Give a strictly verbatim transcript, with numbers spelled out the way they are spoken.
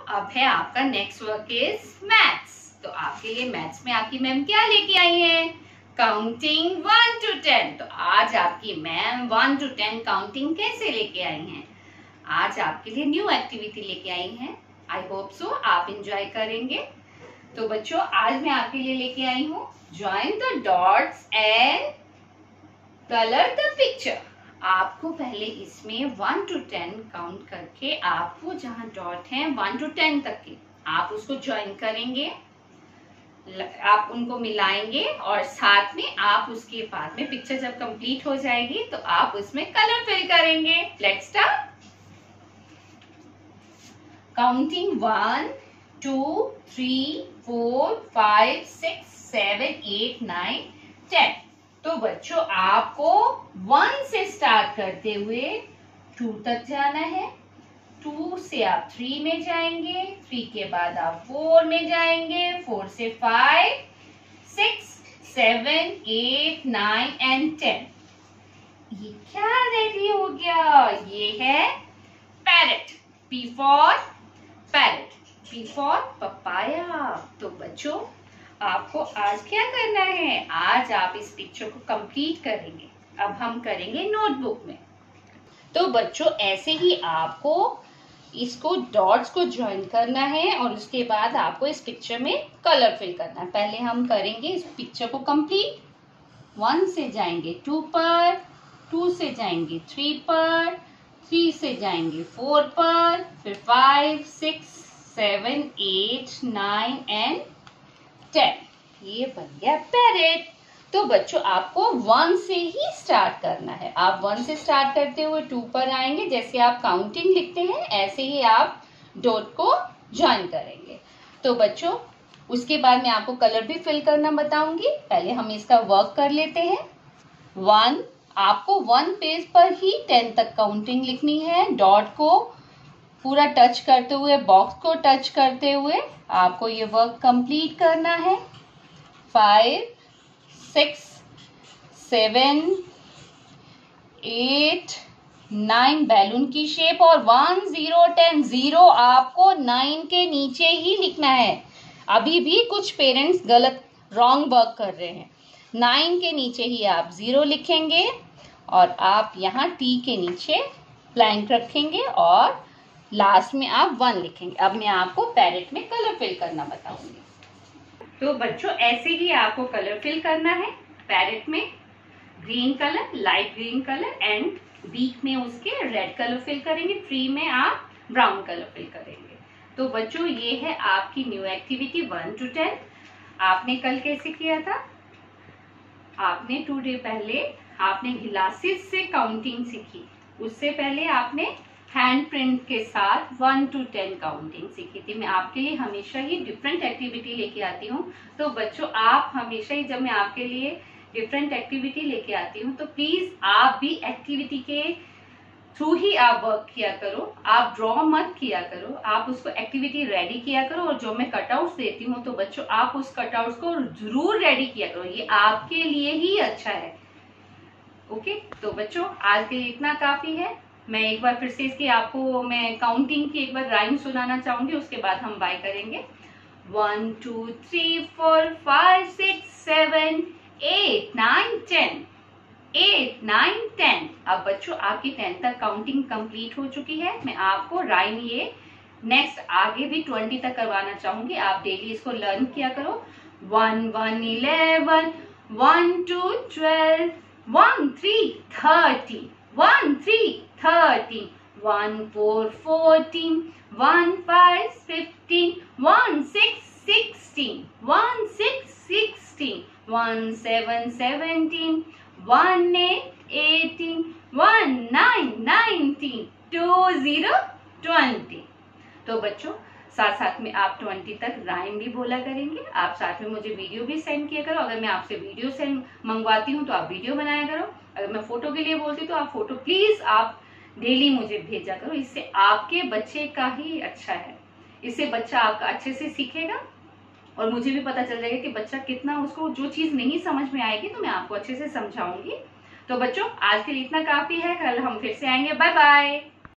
अब है आपका नेक्स्ट वर्क इज मैथ्स। तो आपके लिए मैथ्स में आपकी मैम क्या लेके आई है? Counting one two ten. तो आज आपकी ma'am one two ten counting कैसे लेके आई हैं? आज आपके लिए न्यू एक्टिविटी लेके आई हैं। आई होप सो आप इंजॉय करेंगे। तो बच्चों आज मैं आपके लिए लेके आई हूँ join the dots and colour the picture. आपको पहले इसमें वन टू टेन काउंट करके आपको जहां डॉट है वन टू टेन तक के आप उसको ज्वाइन करेंगे, आप उनको मिलाएंगे और साथ में आप उसके बाद में पिक्चर जब कंप्लीट हो जाएगी तो आप उसमें कलर फिल करेंगे। Let's start. Counting one two three four five six seven eight nine ten. तो बच्चों आपको वन से स्टार्ट करते हुए टू तक जाना है। टू से आप थ्री में जाएंगे, थ्री के बाद आप फोर में जाएंगे, फोर से five, six, seven, eight, nine and ten. ये क्या रेडी हो गया? ये है parrot. P for parrot, P for papaya. तो बच्चों आपको आज क्या करना है? आज आप इस पिक्चर को कंप्लीट करेंगे। अब हम करेंगे नोटबुक में। तो बच्चों ऐसे ही आपको इसको डॉट्स को ज्वाइन करना है और उसके बाद आपको इस पिक्चर में कलर फिल करना है। पहले हम करेंगे इस पिक्चर को कंप्लीट। वन से जाएंगे टू पर, टू से जाएंगे थ्री पर, थ्री से जाएंगे फोर पर, फिर five, six, seven, eight, nine and ten. ये बन गया पैरेट। तो बच्चों आपको वन से ही स्टार्ट करना है। आप वन से स्टार्ट करते हुए टू पर आएंगे। जैसे आप काउंटिंग लिखते हैं ऐसे ही आप डॉट को ज्वाइन करेंगे। तो बच्चों उसके बाद मैं आपको कलर भी फिल करना बताऊंगी। पहले हम इसका वर्क कर लेते हैं। वन, आपको वन पेज पर ही टेन तक काउंटिंग लिखनी है। डॉट को पूरा टच करते हुए, बॉक्स को टच करते हुए आपको ये वर्क कंप्लीट करना है। Five, six, seven, eight, nine balloon की शेप और वन, जीरो, टेन। जीरो आपको नाइन के नीचे ही लिखना है। अभी भी कुछ पेरेंट्स गलत रॉन्ग वर्क कर रहे हैं। नाइन के नीचे ही आप जीरो लिखेंगे और आप यहाँ टी के नीचे ब्लैंक रखेंगे और लास्ट में आप वन लिखेंगे। अब मैं आपको पैरेट में कलर फिल करना बताऊंगी। तो बच्चों ऐसे ही आपको कलर फिल करना है। पैरेट में green colour, light green colour and beak में उसके रेड कलर फिल करेंगे। ट्री में आप ब्राउन कलर फिल करेंगे। तो बच्चों ये है आपकी new activity one two ten. आपने कल कैसे किया था? आपने टू डे पहले आपने ग्लासेस से काउंटिंग सीखी। उससे पहले आपने हैंड प्रिंट के साथ वन टू टेन काउंटिंग सीखी थी। मैं आपके लिए हमेशा ही डिफरेंट एक्टिविटी लेके आती हूँ। तो बच्चों आप हमेशा ही जब मैं आपके लिए डिफरेंट एक्टिविटी लेके आती हूँ तो प्लीज आप भी एक्टिविटी के थ्रू ही आप वर्क किया करो। आप ड्रॉ मत किया करो, आप उसको एक्टिविटी रेडी किया करो। और जो मैं कटआउट्स देती हूँ तो बच्चों आप उस कटआउट्स को जरूर रेडी किया करो। ये आपके लिए ही अच्छा है। ओके तो बच्चों आज के लिए इतना काफी है। मैं एक बार फिर से इसकी आपको मैं काउंटिंग की एक बार राइम सुनाना चाहूंगी। उसके बाद हम बाय करेंगे। One two three four five six seven eight nine ten, eight nine ten. अब बच्चों आपकी टेन तक काउंटिंग कंप्लीट हो चुकी है। मैं आपको राइम ये नेक्स्ट आगे भी ट्वेंटी तक करवाना चाहूंगी। आप डेली इसको लर्न किया करो। One one eleven, one two twelve, one three thirty, one three thirteen, one four fourteen, one five fifteen, one six sixteen, one six sixteen, one seven seventeen, one eight eighteen, one nine nineteen, two zero twenty। तो बच्चों साथ साथ में आप twenty तक rhyme भी बोला करेंगे। आप साथ में मुझे वीडियो भी सेंड किया करो। अगर मैं आपसे वीडियो सेंड मंगवाती हूँ तो आप वीडियो बनाया करो। अगर मैं फोटो के लिए बोलती हूँ तो आप फोटो प्लीज आप डेली मुझे भेजा करो। इससे आपके बच्चे का ही अच्छा है। इससे बच्चा आपका अच्छे से सीखेगा और मुझे भी पता चल जाएगा कि बच्चा कितना, उसको जो चीज नहीं समझ में आएगी तो मैं आपको अच्छे से समझाऊंगी। तो बच्चों आज के लिए इतना काफी है। कल हम फिर से आएंगे। Bye bye.